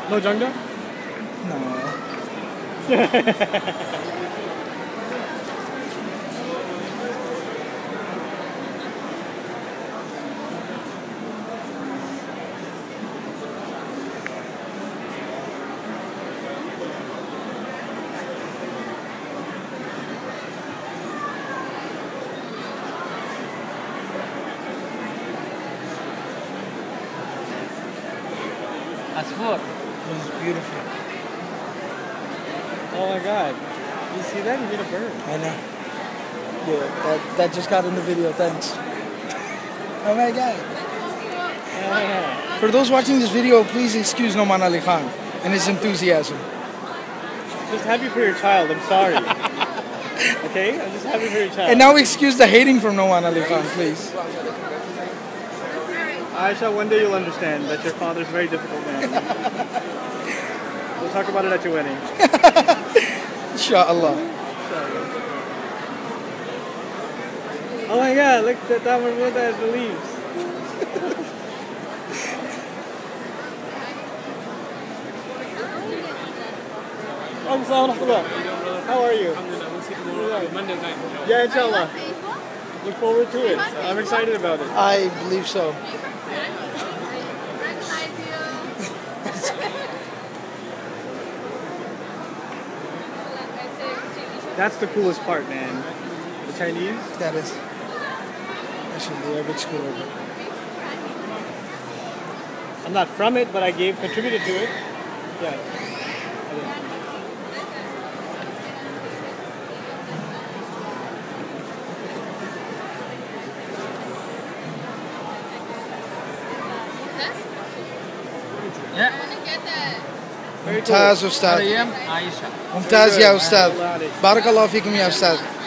No jangda? No. Asfur. It was beautiful. Oh my god. You see that? You made a bird. I know. Yeah, that just got in the video. Thanks. Oh my god. Yeah. For those watching this video, please excuse Noman Ali Khan and his enthusiasm. Just happy for your child. I'm sorry. Okay? I'm just happy for your child. And now excuse the hating from Noman Ali Khan, please. Aisha, one day you'll understand that your father's a very difficult man. We'll talk about it at your wedding. Inshallah. Oh my god, look at that marmuta as the leaves. How are you? Alhamdulillah, we'll see tomorrow, Monday night. Yeah, inshallah. Look forward to it. I'm excited about it. I believe so. That's the coolest part, man. The Chinese. That is. Actually, the Arabic school of it. I'm not from it, but I contributed to it. Yeah. I did. Yeah. Mumtaz Ustad. Maryam, Aisha. Mumtaz ya Ustad. Barakallahu fikum ya Ustad.